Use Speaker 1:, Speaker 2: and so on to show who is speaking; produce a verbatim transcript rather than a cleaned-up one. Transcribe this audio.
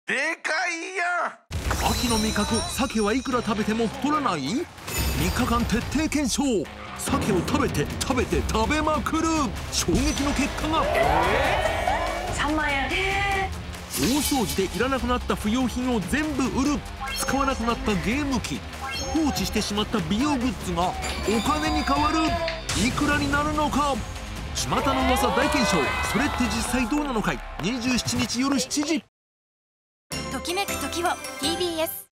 Speaker 1: でかいやん。
Speaker 2: 秋の味覚鮭はいくら食べても太らない？みっかかん徹底検証。鮭を食べて食べて食べまくる。衝撃の結果が、
Speaker 3: えー、さんまんえん。
Speaker 2: 大掃除でいらなくなった不要品を全部売る。使わなくなったゲーム機、放置してしまった美容グッズがお金に変わる。いくらになるのか。巷の噂大検証。それって実際どうなのかい。にじゅうしちにち夜しちじ。
Speaker 4: ときめく時を ティービーエス